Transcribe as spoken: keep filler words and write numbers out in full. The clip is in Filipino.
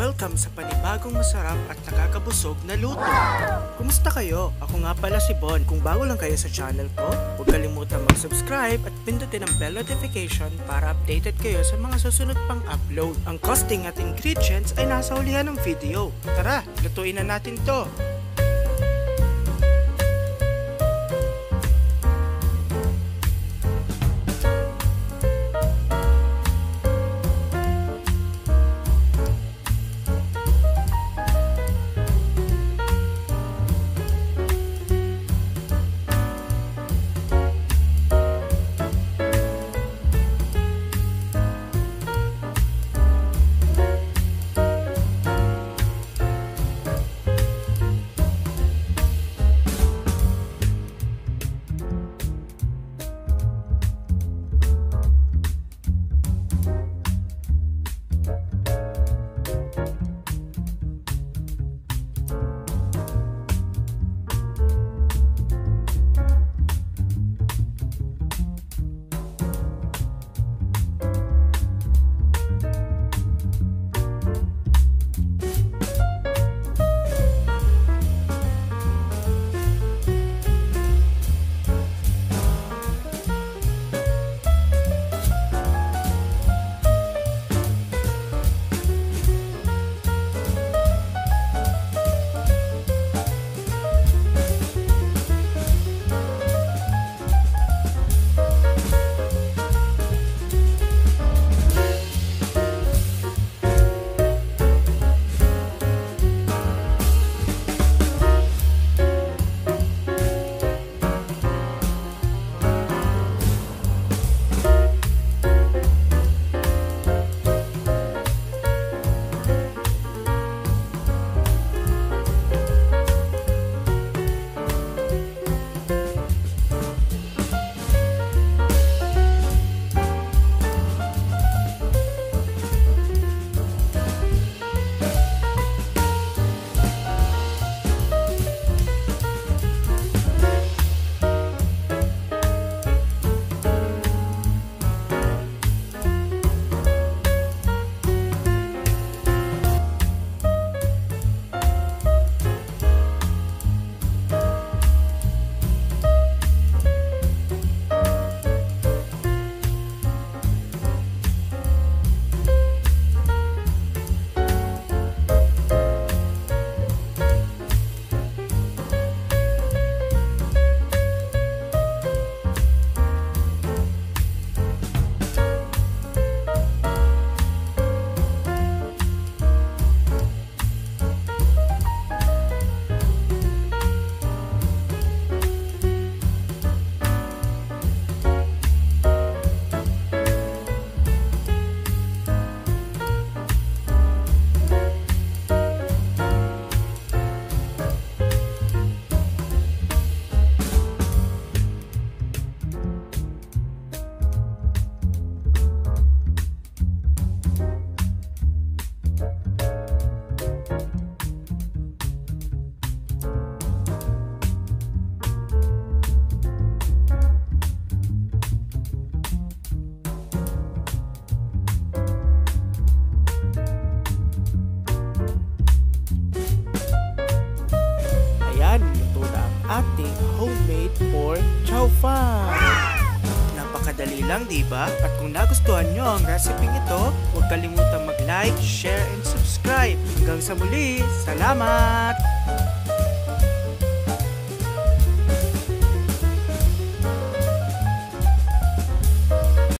Welcome sa panibagong masarap at nakakabusog na luto. Kumusta kayo? Ako nga pala si Bon. Kung bago lang kayo sa channel ko, huwag kalimutan mag-subscribe at pindutin ang bell notification para updated kayo sa mga susunod pang upload. Ang costing at ingredients ay nasa ulihan ng video. Tara, lutuin na natin to! Ating homemade pork chow fan. Napakadali lang, diba? At kung nagustuhan nyo ang recipe ito, huwag kalimutang mag-like, share, and subscribe. Hanggang sa muli, salamat!